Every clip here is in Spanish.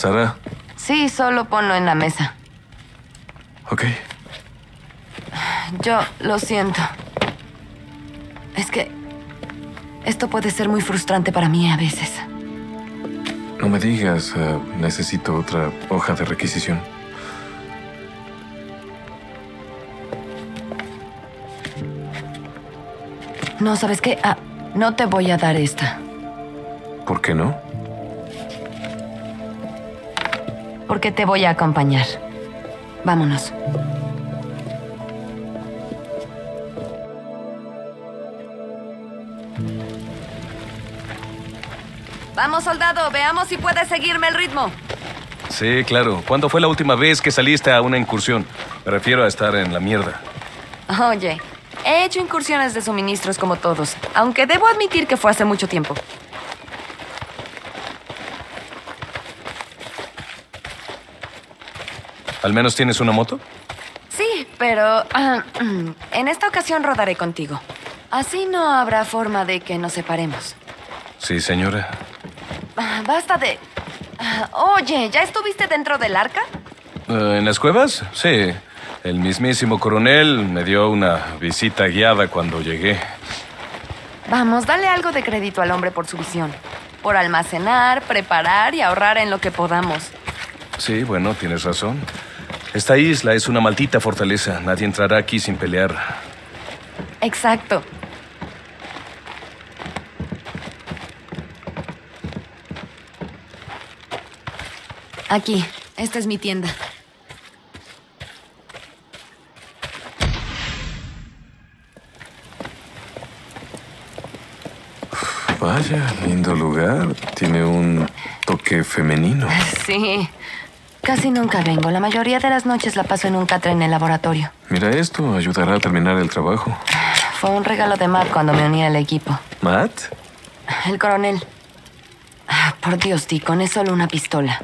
Sara. Sí, solo ponlo en la mesa. Ok. Yo lo siento. Es que esto puede ser muy frustrante para mí a veces. No me digas, necesito otra hoja de requisición. No, ¿sabes qué? No te voy a dar esta. ¿Por qué no? Porque te voy a acompañar. Vámonos. Vamos, soldado, veamos si puedes seguirme el ritmo. Sí, claro. ¿Cuándo fue la última vez que saliste a una incursión? Me refiero a estar en la mierda. Oye, he hecho incursiones de suministros como todos, aunque debo admitir que fue hace mucho tiempo. ¿Al menos tienes una moto? Sí, pero en esta ocasión rodaré contigo. Así no habrá forma de que nos separemos. Sí, señora. Basta de... Oye, ¿ya estuviste dentro del arca? ¿En las cuevas? Sí. El mismísimo coronel me dio una visita guiada cuando llegué. Vamos, dale algo de crédito al hombre por su visión. Por almacenar, preparar y ahorrar en lo que podamos. Sí, bueno, tienes razón. Esta isla es una maldita fortaleza. Nadie entrará aquí sin pelear. Exacto. Aquí, esta es mi tienda. Vaya, lindo lugar. Tiene un toque femenino. Sí, casi nunca vengo. La mayoría de las noches la paso en un catre en el laboratorio. Mira, esto ayudará a terminar el trabajo. Fue un regalo de Matt cuando me uní al equipo. ¿Matt? El coronel. Por Dios, Deacon, es solo una pistola.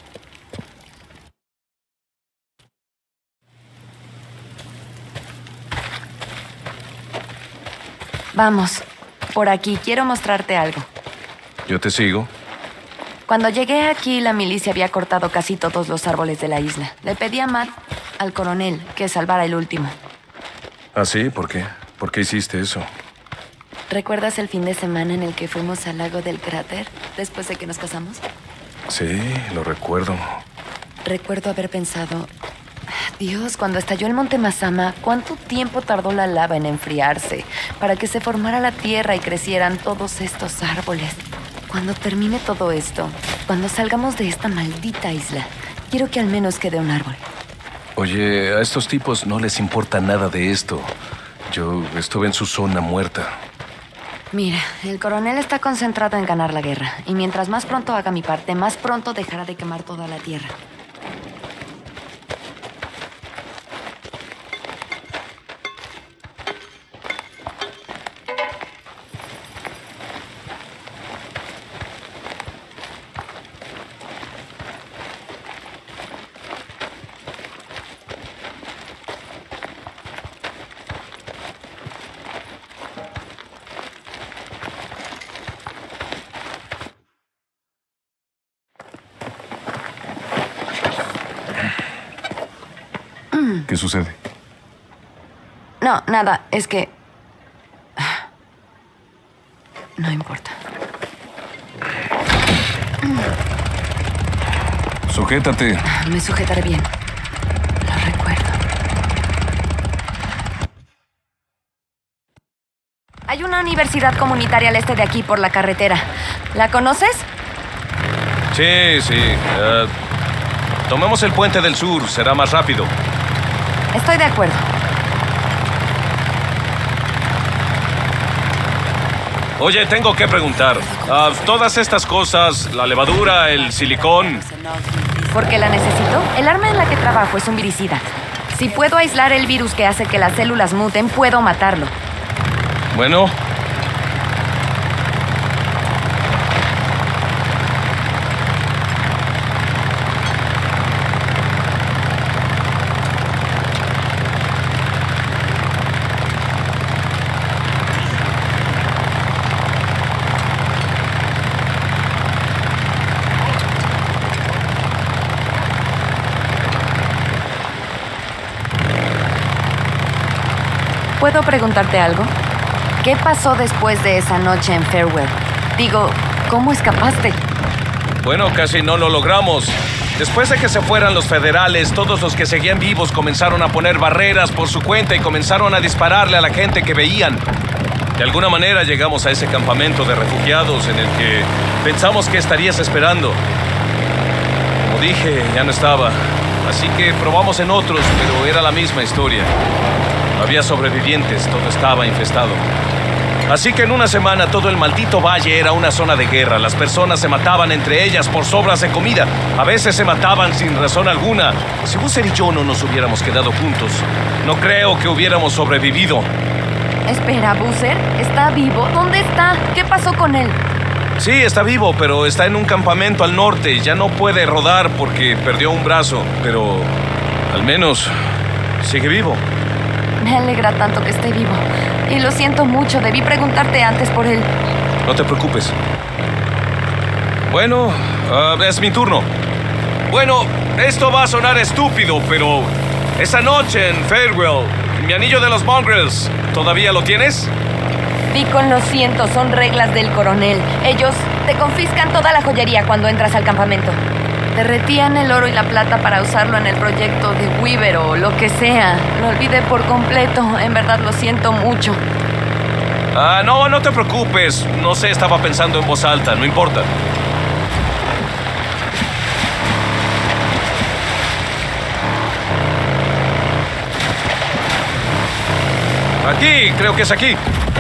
Vamos, por aquí. Quiero mostrarte algo. Yo te sigo. Cuando llegué aquí, la milicia había cortado casi todos los árboles de la isla. Le pedí a Matt, al coronel, que salvara el último. ¿Ah, sí? ¿Por qué? ¿Por qué hiciste eso? ¿Recuerdas el fin de semana en el que fuimos al lago del cráter después de que nos casamos? Sí, lo recuerdo. Recuerdo haber pensado... Dios, cuando estalló el monte Mazama, ¿cuánto tiempo tardó la lava en enfriarse para que se formara la tierra y crecieran todos estos árboles? Cuando termine todo esto, cuando salgamos de esta maldita isla, quiero que al menos quede un árbol. Oye, a estos tipos no les importa nada de esto. Yo estuve en su zona muerta. Mira, el coronel está concentrado en ganar la guerra. Y mientras más pronto haga mi parte, más pronto dejará de quemar toda la tierra. ¿Qué sucede? No, nada, es que... No importa. Sujétate. Me sujetaré bien. Lo recuerdo. Hay una universidad comunitaria al este de aquí por la carretera. ¿La conoces? Sí, sí. Tomemos el puente del sur. Será más rápido. Estoy de acuerdo. Oye, tengo que preguntar. Todas estas cosas, la levadura, el silicón... ¿Por qué la necesito? El arma en la que trabajo es un viricida. Si puedo aislar el virus que hace que las células muten, puedo matarlo. Bueno... ¿Puedo preguntarte algo? ¿Qué pasó después de esa noche en Farewell? Digo, ¿cómo escapaste? Bueno, casi no lo logramos. Después de que se fueran los federales, todos los que seguían vivos comenzaron a poner barreras por su cuenta y comenzaron a dispararle a la gente que veían. De alguna manera llegamos a ese campamento de refugiados en el que pensamos que estarías esperando. Como dije, ya no estaba. Así que probamos en otros, pero era la misma historia. No había sobrevivientes, todo estaba infestado. Así que en una semana todo el maldito valle era una zona de guerra. Las personas se mataban entre ellas por sobras de comida. A veces se mataban sin razón alguna. Si Boozer y yo no nos hubiéramos quedado juntos, no creo que hubiéramos sobrevivido. Espera, ¿Boozer está vivo? ¿Dónde está? ¿Qué pasó con él? Sí, está vivo, pero está en un campamento al norte. Ya no puede rodar porque perdió un brazo, pero al menos sigue vivo. Me alegra tanto que esté vivo. Y lo siento mucho, debí preguntarte antes por él. No te preocupes. Bueno, es mi turno. Bueno, esto va a sonar estúpido, pero esa noche en Farewell, mi anillo de los Mongrels, ¿todavía lo tienes? Deacon, lo siento, son reglas del coronel. Ellos te confiscan toda la joyería cuando entras al campamento. Derretían el oro y la plata para usarlo en el proyecto de Weaver o lo que sea. Lo olvidé por completo. En verdad lo siento mucho. No te preocupes. No sé, estaba pensando en voz alta. No importa. Aquí, creo que es aquí.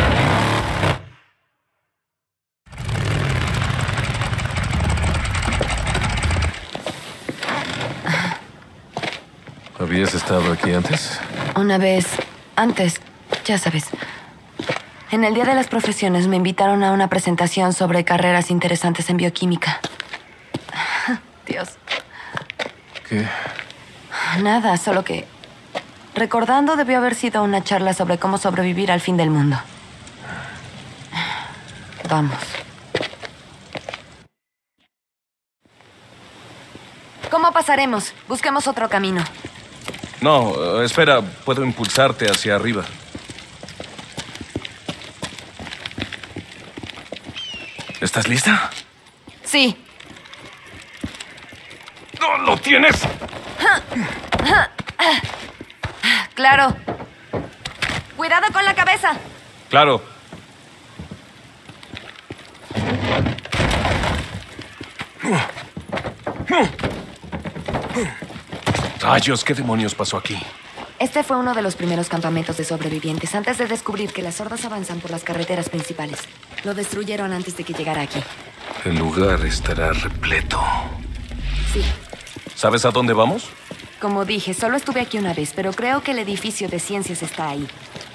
¿Habías estado aquí antes? Una vez, antes, ya sabes. En el Día de las Profesiones me invitaron a una presentación sobre carreras interesantes en bioquímica. Dios. ¿Qué? Nada, solo que... Recordando, debió haber sido una charla sobre cómo sobrevivir al fin del mundo. Vamos. ¿Cómo pasaremos? Busquemos otro camino. No, espera, puedo impulsarte hacia arriba. ¿Estás lista? Sí. ¡No lo tienes! Claro. Cuidado con la cabeza. Claro. Rayos, ¿qué demonios pasó aquí? Este fue uno de los primeros campamentos de sobrevivientes antes de descubrir que las hordas avanzan por las carreteras principales. Lo destruyeron antes de que llegara aquí. El lugar estará repleto. Sí. ¿Sabes a dónde vamos? Como dije, solo estuve aquí una vez, pero creo que el edificio de ciencias está ahí.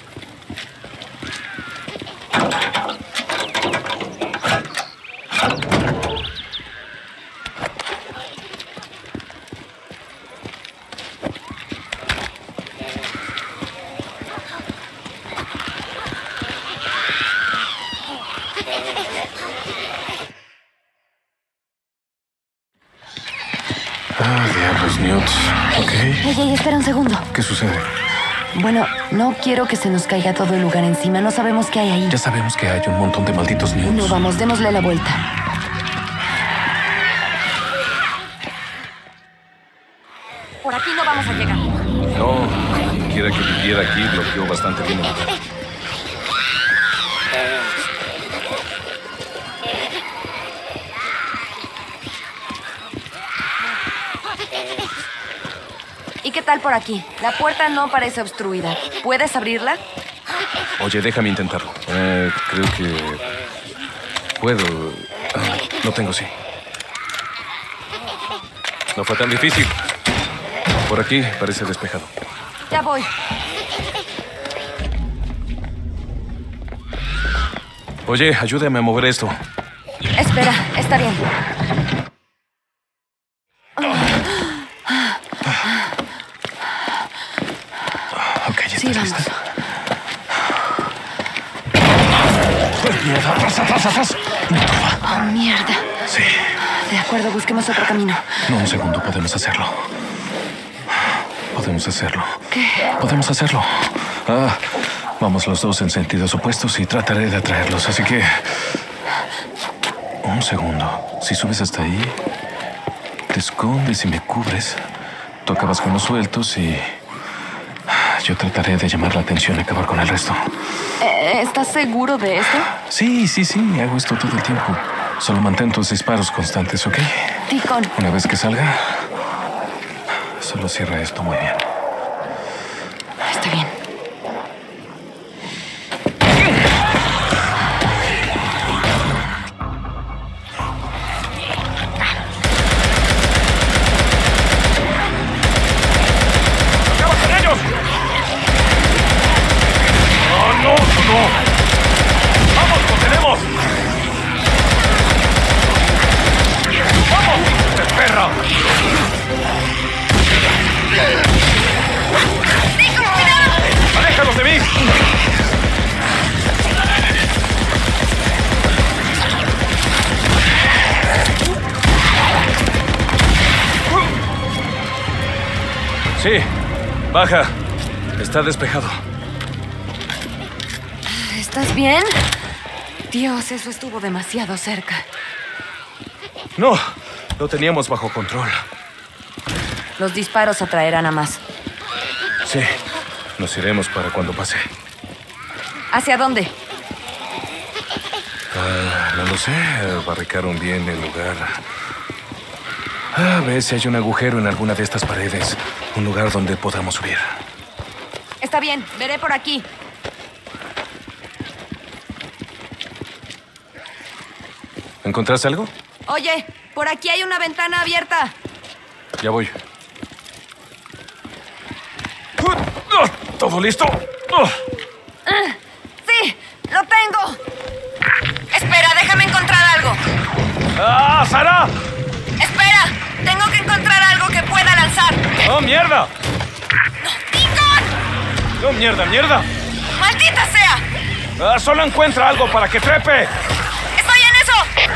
Diablos, Newt. Ok. Ey, espera un segundo. ¿Qué sucede? Bueno, no quiero que se nos caiga todo el lugar encima. No sabemos qué hay ahí. Ya sabemos que hay un montón de malditos Newts. No, vamos, démosle la vuelta. Por aquí no vamos a llegar. No, quien quiera que viviera aquí bloqueó bastante bien el lugar. ¿Y qué tal por aquí? La puerta no parece obstruida. ¿Puedes abrirla? Oye, déjame intentarlo. Creo que... puedo... Lo tengo, sí. No fue tan difícil. Por aquí parece despejado. Ya voy. Oye, ayúdame a mover esto. Espera, está bien. Ok, ya Sí, estás vamos. lista. Mierda, atrás. No, turba. Oh, mierda. Sí. De acuerdo, busquemos otro camino. No, un segundo, podemos hacerlo. Podemos hacerlo. ¿Qué? Podemos hacerlo. Vamos los dos en sentidos opuestos y trataré de atraerlos, así que... Un segundo. Si subes hasta ahí, te escondes y me cubres. Tú acabas con los sueltos y... Yo trataré de llamar la atención y acabar con el resto. ¿Estás seguro de esto? Sí. Hago esto todo el tiempo. Solo mantén tus disparos constantes, ¿ok? Deacon. Una vez que salga, solo cierra esto muy bien. Está bien. ¡Aléjalos de mí! Sí, baja. Está despejado. ¿Estás bien? Dios, eso estuvo demasiado cerca. No, lo teníamos bajo control. Los disparos atraerán a más. Sí, nos iremos para cuando pase. ¿Hacia dónde? No lo sé, barricaron bien el lugar. Ve si hay un agujero en alguna de estas paredes. Un lugar donde podamos subir. Está bien, veré por aquí. ¿Encontraste algo? Oye, por aquí hay una ventana abierta. Ya voy. ¿Todo listo? ¡Sí! ¡Lo tengo! Espera, déjame encontrar algo. ¡Ah, Sara! ¡Espera! Tengo que encontrar algo que pueda lanzar. ¡Oh, mierda! ¡Deacon! ¡Oh, mierda! ¡Maldita sea! Solo encuentra algo para que trepe. ¡Estoy en eso!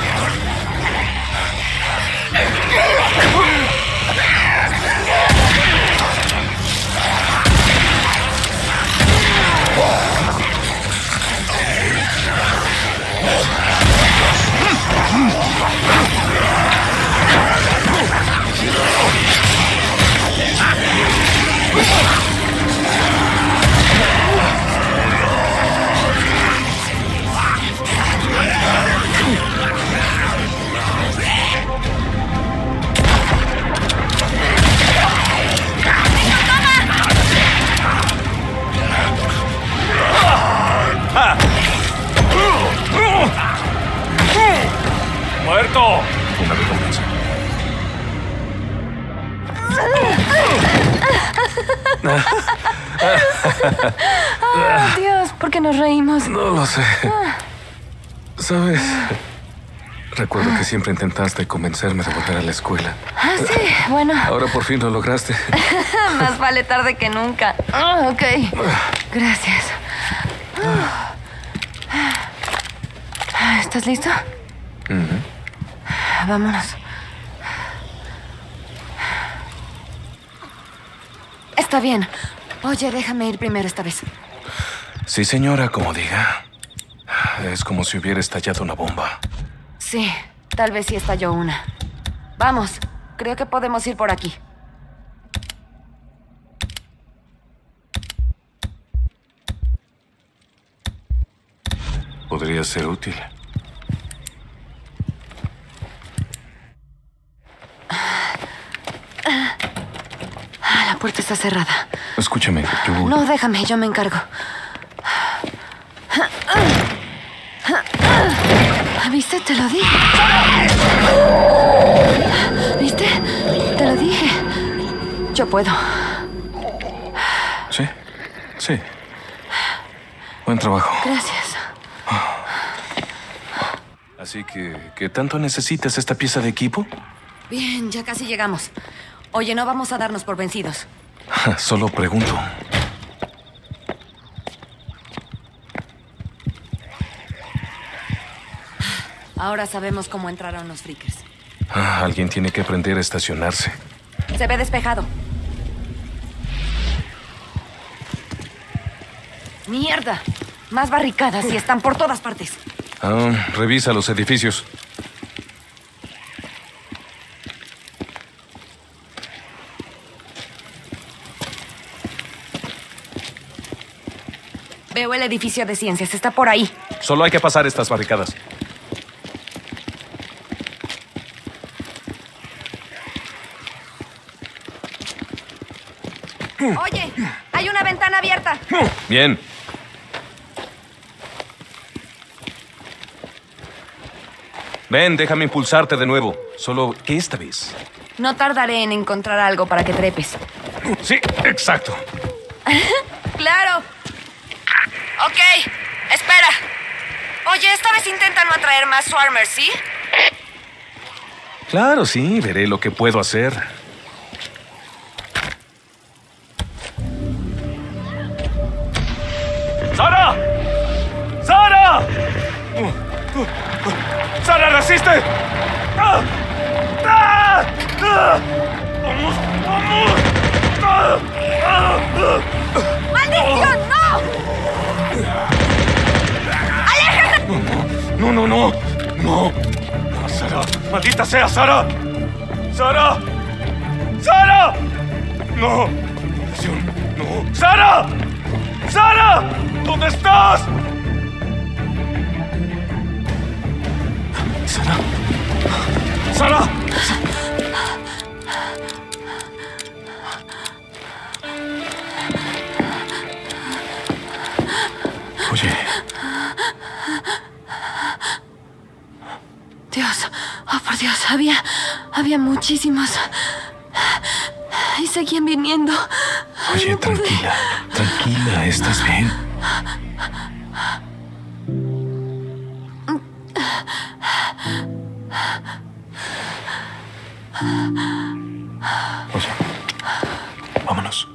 ¡Muerto! Una recompensa. Oh, Dios, ¿por qué nos reímos? No lo sé. ¿Sabes? Recuerdo que siempre intentaste convencerme de volver a la escuela. Sí, bueno. Ahora por fin lo lograste. Más vale tarde que nunca. Ok. Gracias. ¿Estás listo? Vámonos. Está bien. Oye, déjame ir primero esta vez. Sí, señora, como diga. Es como si hubiera estallado una bomba. Sí, tal vez sí estalló una. Vamos, creo que podemos ir por aquí. Podría ser útil. La puerta está cerrada. Escúchame, yo... No, déjame, yo me encargo. ¿Viste? Te lo dije. ¿Viste? Te lo dije. Yo puedo. Sí. Buen trabajo. Gracias. Así que, ¿qué tanto necesitas esta pieza de equipo? Bien, ya casi llegamos. Oye, no vamos a darnos por vencidos. Solo pregunto. Ahora sabemos cómo entraron los freakers. Alguien tiene que aprender a estacionarse. Se ve despejado. ¡Mierda! Más barricadas y están por todas partes. Revisa los edificios. Veo el edificio de ciencias. Está por ahí. Solo hay que pasar estas barricadas. Oye, hay una ventana abierta. Bien. Ven, déjame impulsarte de nuevo. Solo que esta vez. No tardaré en encontrar algo para que trepes. Sí, exacto. ¡Claro! Ok, espera. Oye, esta vez intenta no atraer más swarmers, ¿sí? Claro, sí, veré lo que puedo hacer. ¡Sara! ¡Sara! ¡Sara, resiste! ¡Ah! ¡Ah! ¡Ah! ¡Vamos! ¡Vamos! ¡Ah! ¡Ah! ¡Ah! ¡Maldición, no! ¡Aléjate! No, no, no, no. No, Sara, maldita sea, Sara. Sara. Sara. No. No. Sara. Sara. ¿Dónde estás? Sara. Sara. Oye. Dios, oh por Dios, había muchísimos. Y seguían viniendo. Oye, No pude. tranquila, ¿estás bien? Oye, vámonos.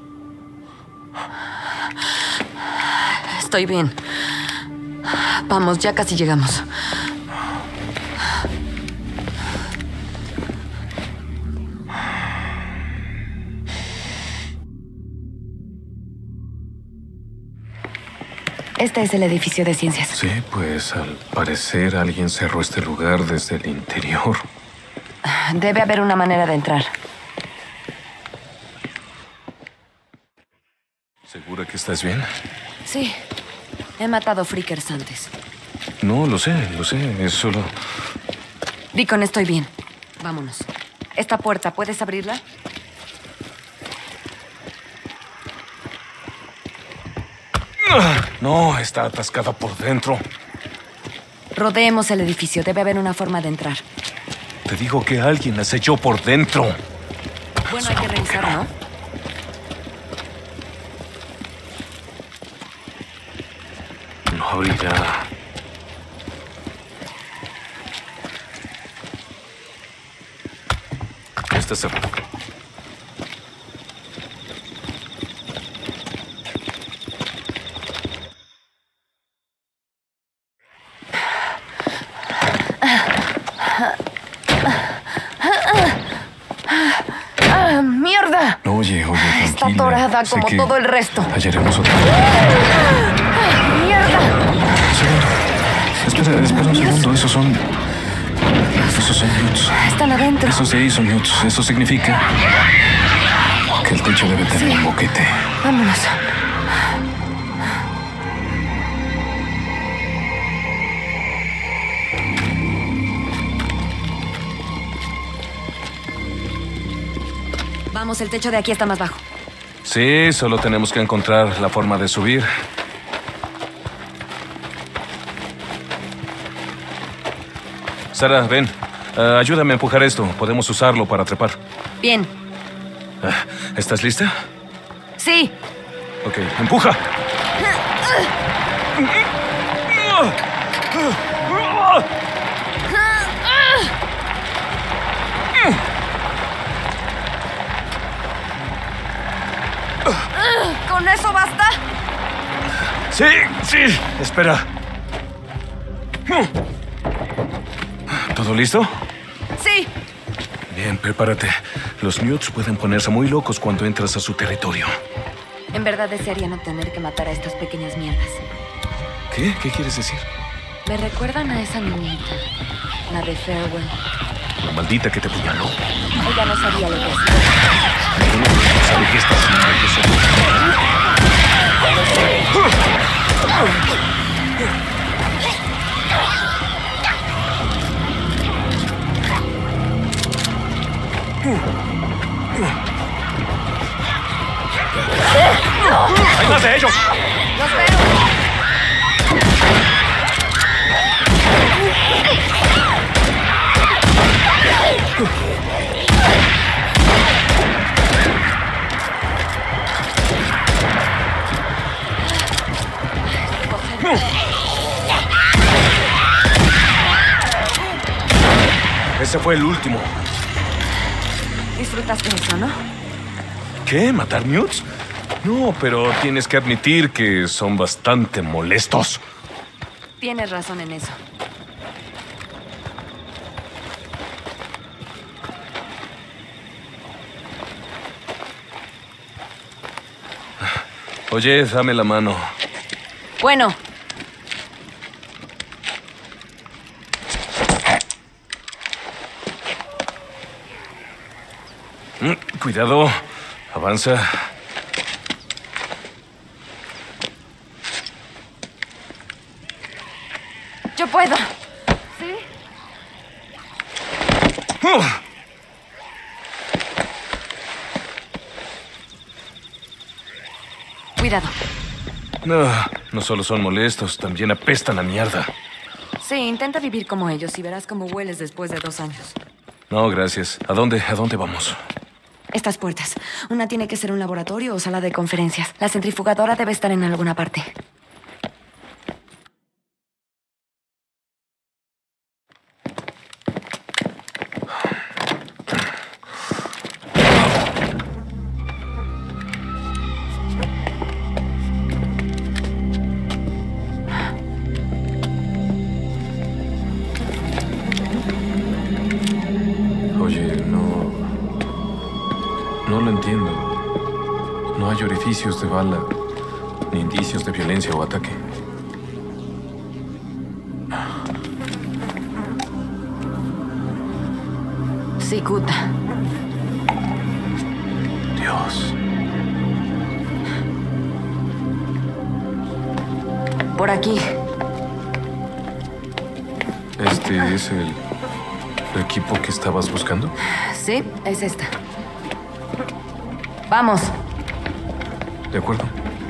Estoy bien. Vamos, ya casi llegamos. Este es el edificio de ciencias. Sí, pues al parecer alguien cerró este lugar desde el interior. Debe haber una manera de entrar. ¿Segura que estás bien? Sí. He matado freakers antes. No, lo sé, es solo... Deacon, estoy bien. Vámonos. Esta puerta, ¿puedes abrirla? No, está atascada por dentro. Rodeemos el edificio. Debe haber una forma de entrar. Te digo que alguien la selló por dentro. Bueno, hay que revisar, ¿no? No abrirá. Está cerrado. ¡Mierda! Oye, tranquila. Está atorada Sé como que todo el resto. hallaremos otra. ¡Mierda! Espera un segundo. Esos son newts. Están adentro. Esos de ahí son newts. Eso significa que el techo debe tener un boquete. Vámonos. Vamos, el techo de aquí está más bajo. Sí, solo tenemos que encontrar la forma de subir. Sara, ven. Ayúdame a empujar esto. Podemos usarlo para trepar. Bien. ¿Estás lista? Sí. Ok, empuja. ¿Con eso basta? Sí, espera. ¿Todo listo? Sí. Bien, prepárate. Los newts pueden ponerse muy locos cuando entras a su territorio. En verdad desearía no tener que matar a estas pequeñas mierdas. ¿Qué? ¿Qué quieres decir? Me recuerdan a esa niñita, la de Farewell. La maldita que te apuñaló. Ella no sabía lo que hacía. No sabe qué está haciendo. ¡Hay más de ellos! ¡Los veo! Ese fue el último. Disfrutaste eso, ¿no? ¿Qué? ¿Matar mutes? No, pero tienes que admitir que son bastante molestos. Tienes razón en eso. Oye, dame la mano. Bueno. Cuidado. Avanza. Yo puedo. ¿Sí? Cuidado. No solo son molestos, también apestan a mierda. Sí, intenta vivir como ellos y verás cómo hueles después de 2 años. No, gracias. ¿A dónde vamos? Estas puertas. Una tiene que ser un laboratorio o sala de conferencias. La centrifugadora debe estar en alguna parte. Oye, no lo entiendo. No hay orificios de bala, ni indicios de violencia o ataque. Cicuta. Dios. Por aquí. ¿Este es el equipo que estabas buscando? Sí, es esta. Vamos. De acuerdo.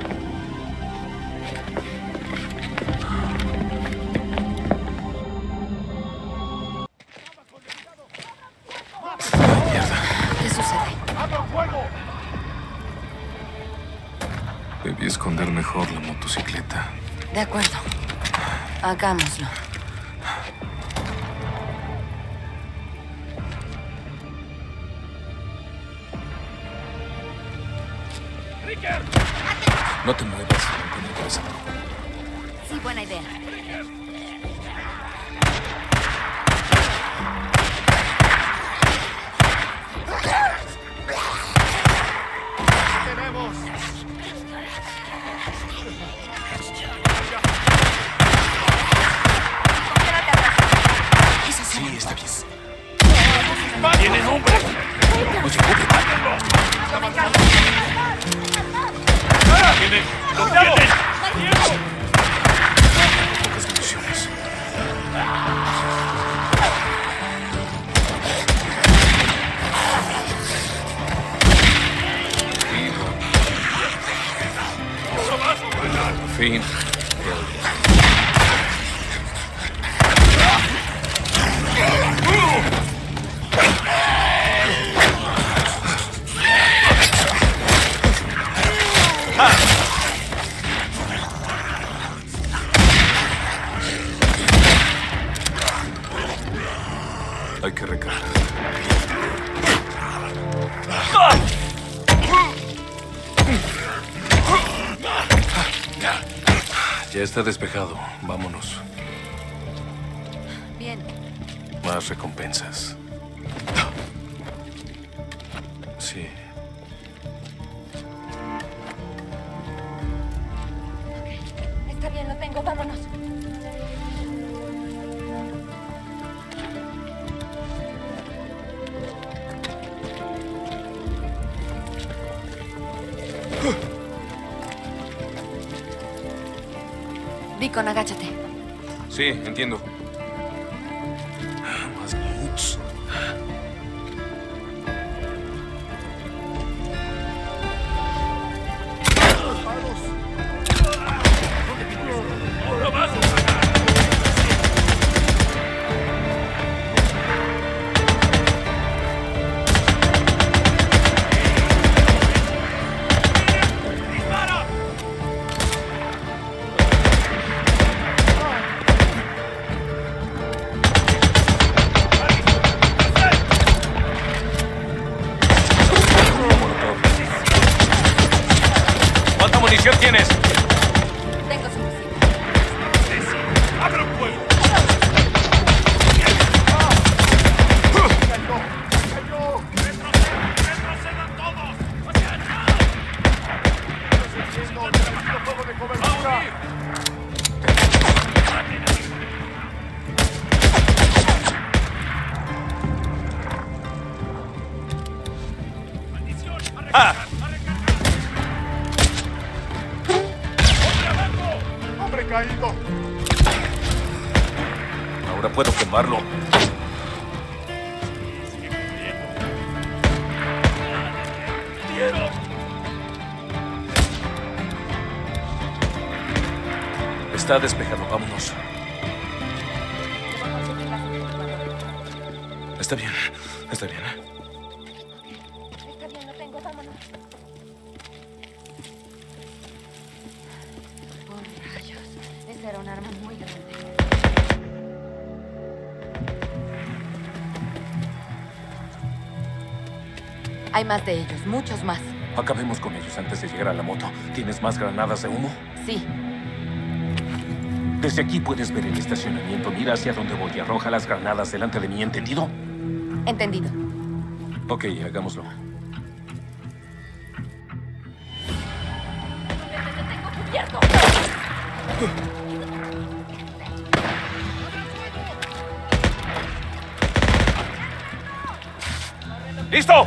Ay, mierda. ¿Qué sucede? Debí esconder mejor la motocicleta. De acuerdo. Hagámoslo. No te muevas, mantén la cabeza abajo. Sí, buena idea. Sí, está bien. ¡Tienen hombres! Oye, cúbrete. ¡Tienen! ¡Lo tienen! Pocas municiones. Por fin. Hay que recargar. Ya está despejado. Vámonos. Bien. Más recompensas. Sí. bien, lo tengo. Vámonos. Deacon, agáchate. Sí, entiendo. Más nukes. ¿Cuánta munición tienes? Tengo suficiente. ¡Abre el fuego! ¡Retrocedan todos! ¡Hacia atrás! ¡Necesito fuego de cobertura! ¡Maldición! ¡Ah! ¡Hombre caído! Ahora puedo quemarlo. Está despejado, vámonos. Está bien, está bien. Está bien, lo tengo. Vámonos. Oh, rayos. Esa era un arma muy grande. Hay más de ellos, muchos más. Acabemos con ellos antes de llegar a la moto. ¿Tienes más granadas de humo? Sí. Desde aquí puedes ver el estacionamiento. Mira hacia dónde voy y arroja las granadas delante de mí, ¿entendido? Entendido. Ok, hagámoslo. ¡Te tengo cubierto! ¡Listo!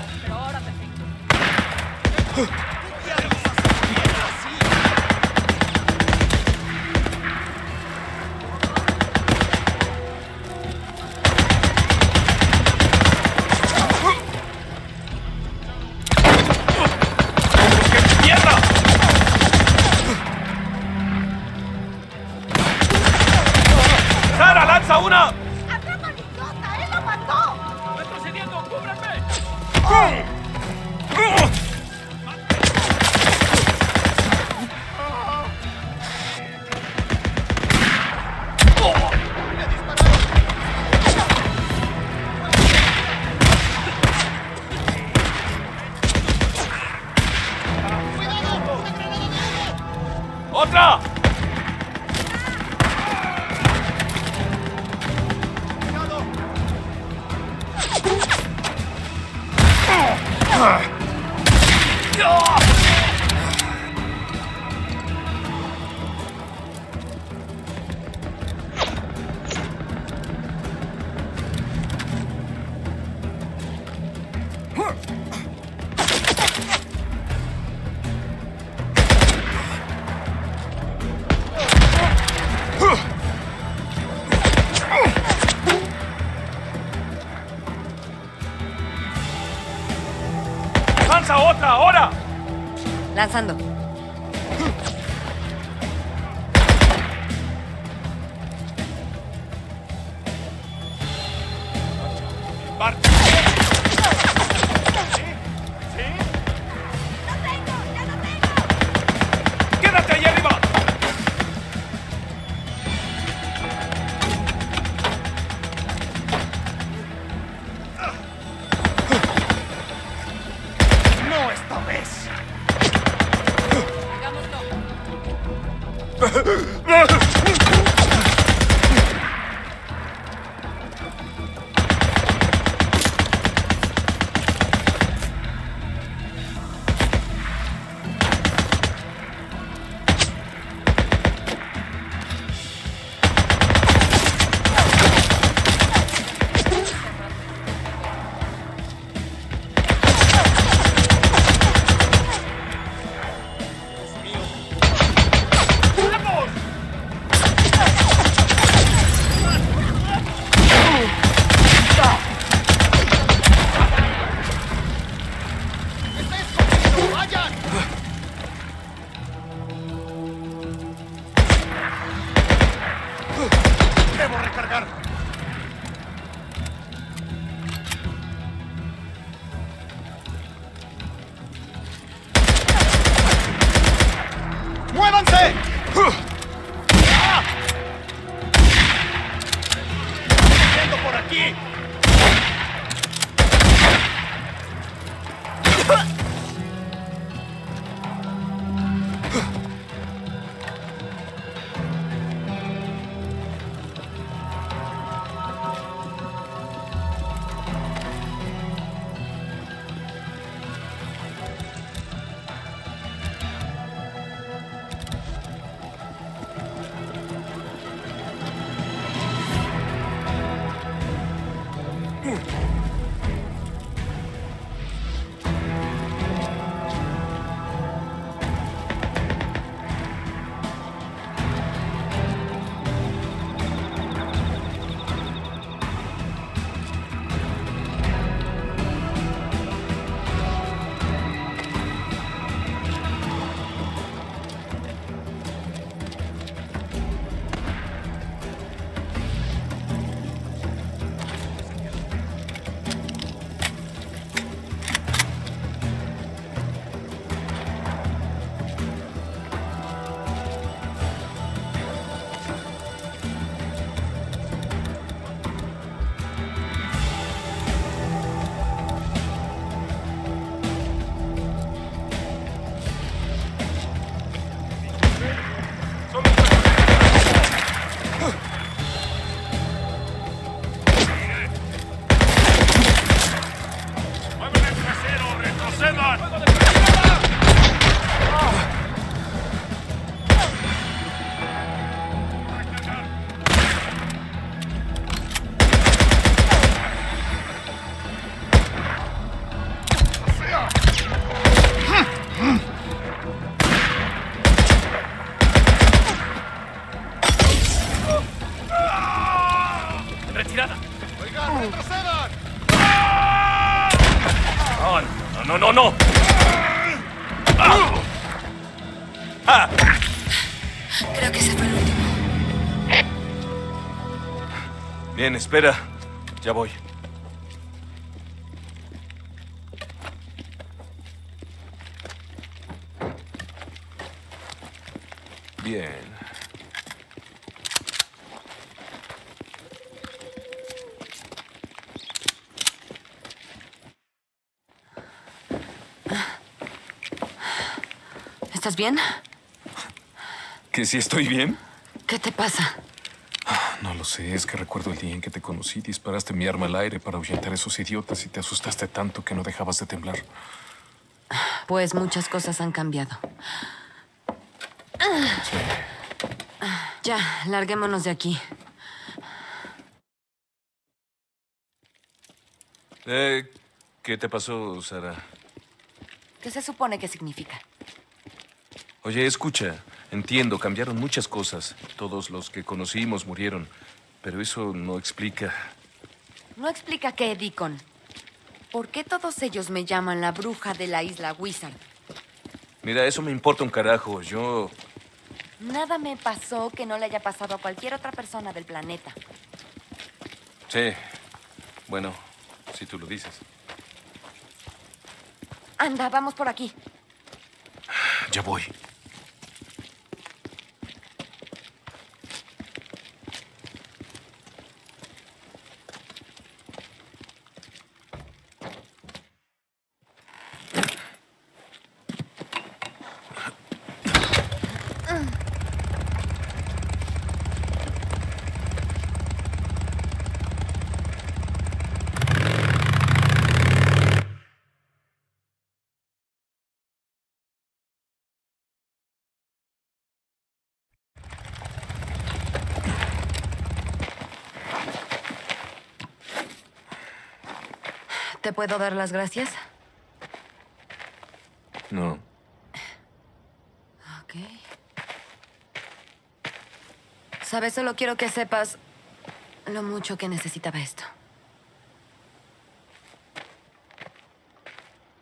¡Qué mierda! ¡Sara, lanza una! ¡Atrapa al idiota! ¡Él lo mató! ¡Retrocediendo! ¡Cúbranme! ¡Otra! ¡Lanza otra, ahora! Lanzando. ¡Marcha! ¡Quédate ahí arriba! ¡No esta vez! Debo recargar. ¡Muévanse! ¡Yendo por aquí! ¡Mueven el trasero! ¡Retrocedan! ¡Retirada! ¡Oigan, retrocedan! ¡No, no, no, no! Creo que ese fue el último. Bien, espera. Ya voy. Bien. ¿Estás bien? ¿Que si estoy bien? ¿Qué te pasa? No lo sé, es que recuerdo el día en que te conocí. Disparaste mi arma al aire para ahuyentar a esos idiotas y te asustaste tanto que no dejabas de temblar. Pues muchas cosas han cambiado. Sí. Ya, larguémonos de aquí. ¿Qué te pasó, Sara? ¿Qué se supone que significa? Oye, escucha. Entiendo, cambiaron muchas cosas. Todos los que conocimos murieron. Pero eso no explica... No explica qué, Deacon. ¿Por qué todos ellos me llaman la bruja de la isla Wizard? Mira, eso me importa un carajo. Yo... Nada me pasó que no le haya pasado a cualquier otra persona del planeta. Sí. Bueno, si tú lo dices. Anda, vamos por aquí. Ya voy. ¿Te puedo dar las gracias? No. Ok. Sabes, solo quiero que sepas lo mucho que necesitaba esto.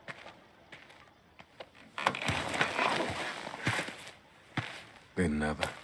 De nada.